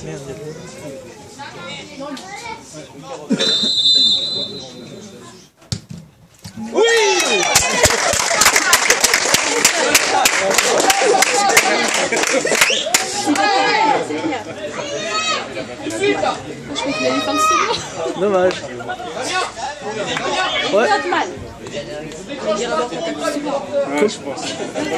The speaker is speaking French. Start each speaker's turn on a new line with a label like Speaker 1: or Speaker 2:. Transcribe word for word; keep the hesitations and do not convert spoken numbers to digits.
Speaker 1: Merde, oui.
Speaker 2: Je crois qu'il a eu fin de saison.
Speaker 1: Dommage. Ouais.
Speaker 2: Mal.
Speaker 3: Ouais, je pense.